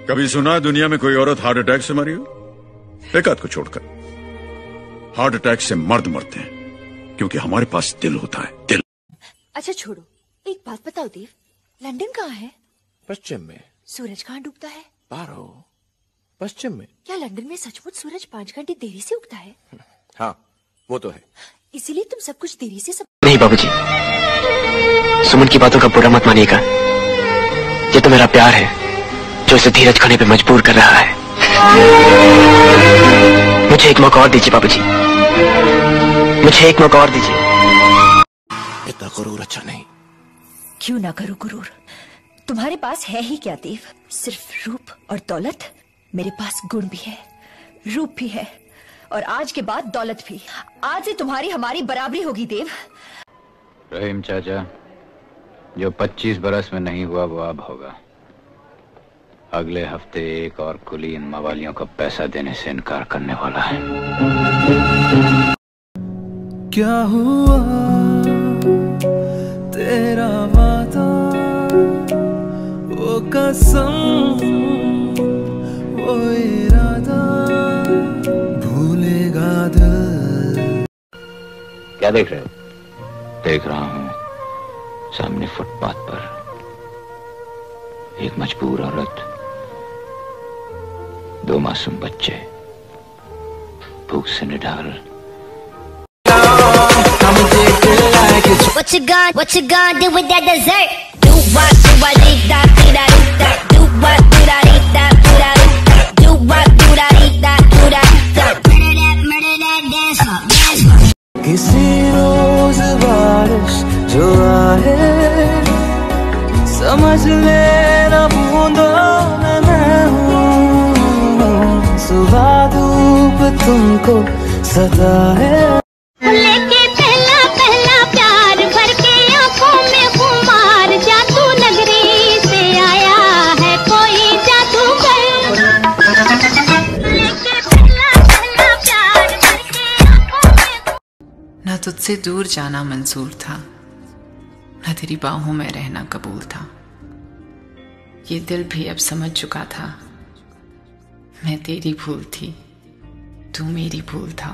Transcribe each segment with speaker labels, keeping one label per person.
Speaker 1: कभी सुना है दुनिया में कोई औरत हार्ट अटैक से मरी हो? एक आध को छोड़कर। हार्ट अटैक से मर्द मरते हैं क्योंकि हमारे पास दिल होता है, दिल।
Speaker 2: अच्छा छोड़ो, एक बात बताओ देव, लंदन कहाँ है?
Speaker 3: पश्चिम में।
Speaker 2: सूरज कहाँ डूबता है?
Speaker 3: पारो, पश्चिम में।
Speaker 2: क्या लंदन में सचमुच सूरज 5 घंटे देरी से उगता है?
Speaker 3: हाँ, वो तो है।
Speaker 2: इसीलिए तुम सब कुछ देरी से
Speaker 4: नहीं बाबूजी, सुमन की बातों का बुरा मत मानिएगा। ये तो मेरा प्यार है जो इसे धीरज खाने पे मजबूर कर रहा है। मुझे एक मौका और दीजिए बाबूजी, मुझे एक मौका और दीजिए।
Speaker 3: इतना गुरूर अच्छा नहीं।
Speaker 2: क्यों ना करो गुरूर? तुम्हारे पास है ही क्या देव? सिर्फ रूप और दौलत। मेरे पास गुण भी है, रूप भी है, और आज के बाद दौलत भी। आज से तुम्हारी हमारी बराबरी होगी देव।
Speaker 5: रहीम चाचा, जो 25 बरस में नहीं हुआ वो अब होगा। अगले हफ्ते एक और कुली इन मवालियों को पैसा देने से इनकार करने वाला है।
Speaker 6: क्या हुआ तेरा वादा, वो कसम, वो इरादा, भूलेगा दिल।
Speaker 5: क्या देख रहे हो? देख रहा हूँ सामने फुटपाथ पर एक मजबूर औरत, 2 मासूम बच्चे भूख से निढाल।
Speaker 7: What you gonna do with that dessert? Do what, do I need that, do that, do that. Do what, do that, eat that, do that, eat that. Do what, do that, eat that, do that, eat that. Murder that, dance up, dance up.
Speaker 6: किसी रोज बारिश जो आए, समझ लेना बूंदों में मैं हूँ। सुबह धूप तुमको सताए,
Speaker 7: लेके पहला पहला प्यार भर के आंखों में खुमार, जादू नगरी से आया है कोई जादूगर। लेके पहला पहला प्यार भर के आंखों में।
Speaker 8: न तुझसे दूर जाना मंजूर था, न तेरी बाहों में रहना कबूल था। ये दिल भी अब समझ चुका था, मैं तेरी भूल थी, तू मेरी भूल था।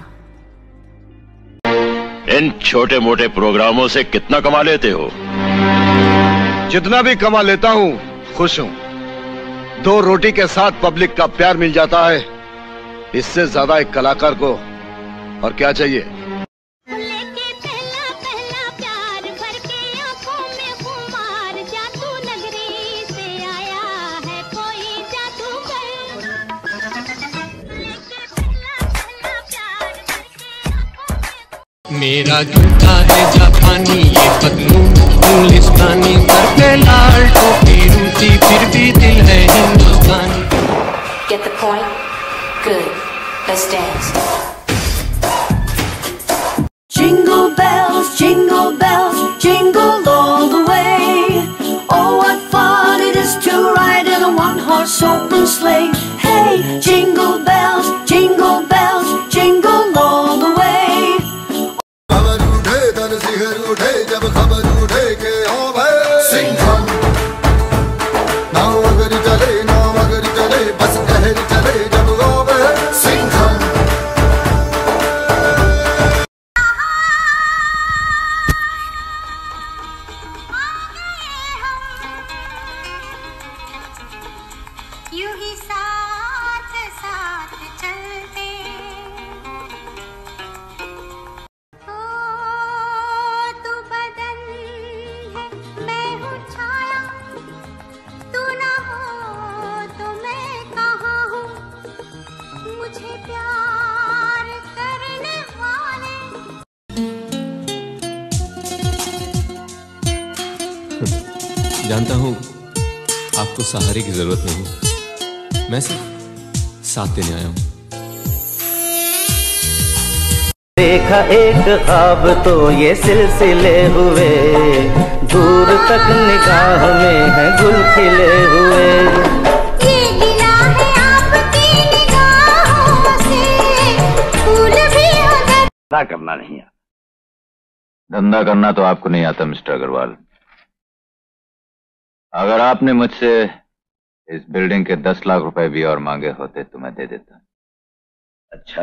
Speaker 9: इन छोटे मोटे प्रोग्रामों से कितना कमा लेते हो?
Speaker 10: जितना भी कमा लेता हूँ खुश हूँ। 2 रोटी के साथ पब्लिक का प्यार मिल जाता है, इससे ज्यादा एक कलाकार को और क्या चाहिए?
Speaker 7: लेके पहला पहला प्यार भर के आंखों में खुमार, जादू नगरी से आया है कोई जादूगर। लेके पहला पहला प्यार भर के आंखों में।
Speaker 6: मेरा जूता है जापानी, ये पतलून इंग्लिस्तानी, करके लाल टोपी रूसी, फिर भी दिल है हिंदुस्तानी।
Speaker 2: Get the point? Good. Let's dance.
Speaker 6: Jingle bells, jingle all the way. Oh, what fun it is to ride in a one-horse open sleigh. Hey, jingle bells, jingle all the way.
Speaker 11: खबर उठे तन सिहर उठे जब खबर उठे के ओ भाई सिंघम। ना मगर चले बस कहर चले जब ओ भाई सिंघम।
Speaker 7: यूं ही साथ साथ चलते, ओ तू बदन है मैं हूँ छाया, तू ना हो तो मैं कहाँ हूँ, मुझे प्यार करने वाले।
Speaker 12: जानता हूँ आपको सहारे की जरूरत नहीं, मैं सिर्फ साथ देने आया हूँ।
Speaker 6: देखा एक ख्वाब तो ये सिलसिले हुए, दूर तक निगाह में है गुल खिले हुए।
Speaker 7: ये गिला है आपकी निगाहों से, फूल भी उधर।
Speaker 9: धंधा करना नहीं आता। धंधा करना तो आपको नहीं आता मिस्टर अग्रवाल। अगर आपने मुझसे
Speaker 5: इस बिल्डिंग के 10 लाख रुपए भी और मांगे होते तो मैं दे देता।
Speaker 13: अच्छा,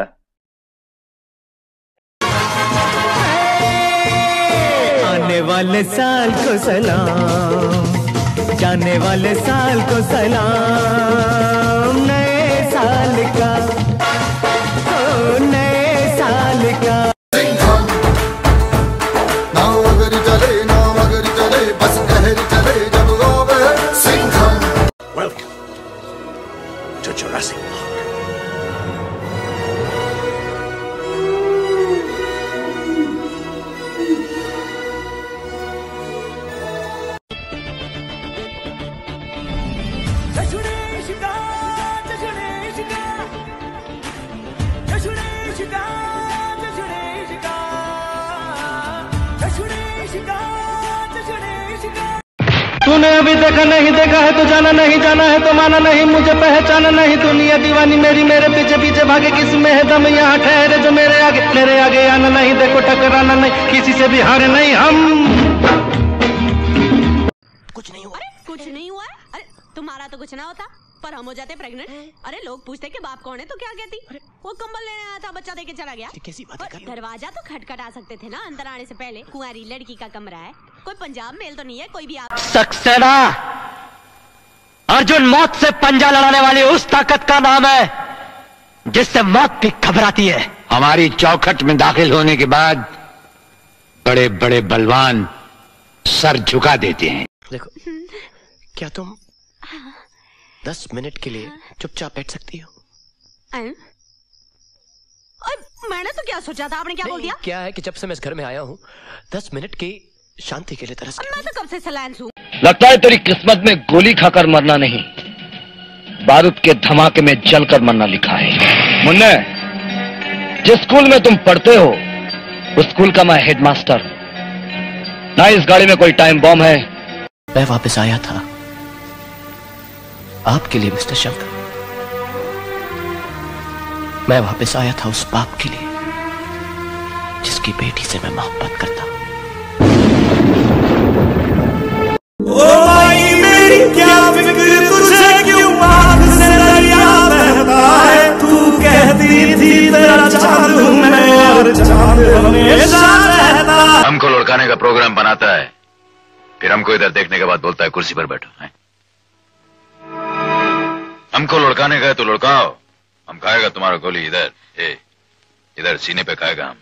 Speaker 14: आने वाले साल को सलाम, जाने वाले साल को सलाम, नए साल का, ओ नए साल का।
Speaker 11: ना मगर चले, ना मगर चले, बस कहर चले जब गावे Singham.
Speaker 10: Welcome to Jurassic Park.
Speaker 14: तूने अभी देखा नहीं देखा है तो जाना नहीं, जाना है तो माना नहीं, मुझे पहचाना नहीं, दुनिया दीवानी मेरी, मेरे पीछे पीछे भागे, किस में है दम, यहाँ ठहरे जो मेरे आगे आना नहीं, देखो टकराना नहीं, किसी से भी हारे नहीं हम।
Speaker 15: कुछ नहीं हुआ। अरे कुछ नहीं हुआ है? अरे तुम्हारा तो कुछ ना होता पर हम हो जाते प्रेग्नेंट। अरे लोग पूछते कि बाप कौन है तो क्या कहती? वो कंबल लेने आया था, बच्चा देके चला गया।
Speaker 3: कैसी बातें कर रही हो?
Speaker 15: दरवाजा तो खटखटा सकते थे ना, अंदर आने से पहले। कुंवारी लड़की का कमरा है, कोई पंजाब मेल तो नहीं है, कोई भी आप।
Speaker 16: सक्सेना, अर्जुन मौत से पंजा लड़ाने वाली उस ताकत का नाम है जिससे मौत भी घबराती है।
Speaker 5: हमारी चौखट में दाखिल होने के बाद बड़े बड़े बलवान सर झुका देते हैं।
Speaker 3: देखो, क्या तुम 10 मिनट के लिए चुपचाप बैठ सकती हो?
Speaker 15: मैंने तो क्या सोचा था, आपने क्या बोल दिया?
Speaker 3: क्या है कि जब से मैं इस घर में आया हूँ 10 मिनट की शांति के लिए तरस गया।
Speaker 15: मैं तो कब से सलाइन हूँ।
Speaker 16: लगता है तेरी किस्मत में गोली खाकर मरना नहीं, बारूद के धमाके में जलकर मरना लिखा है। मुन्ने, जिस स्कूल में तुम पढ़ते हो उस स्कूल का मैं हेडमास्टर हूं। ना इस गाड़ी में कोई टाइम बॉम्ब है।
Speaker 3: मैं वापस आया था आपके लिए मिस्टर शंकर। मैं वापस आया था उस बाप के लिए जिसकी बेटी से मैं मोहब्बत करता।
Speaker 14: ओ भाई मेरी क्या फिक्र तुझे, क्यों आँख से दरिया बहता है, तू कहती थी तेरा चांद हूं मैं और चांद हमेशा रहता।
Speaker 5: हमको लुढ़काने का प्रोग्राम बनाता है, फिर हमको इधर देखने के बाद बोलता है कुर्सी पर बैठो। है? हमको लुढ़काने गए तो लुढ़काओ, हम खाएगा तुम्हारा गोली इधर, इधर सीने पे खाएगा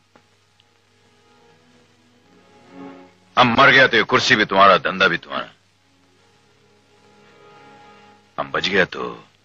Speaker 5: हम मर गया तो ये कुर्सी भी तुम्हारा, धंधा भी तुम्हारा। हम बच गया तो